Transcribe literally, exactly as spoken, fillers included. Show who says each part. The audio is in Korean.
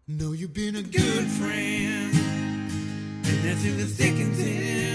Speaker 1: Know you've been a good friend, and that's in the thick and thin.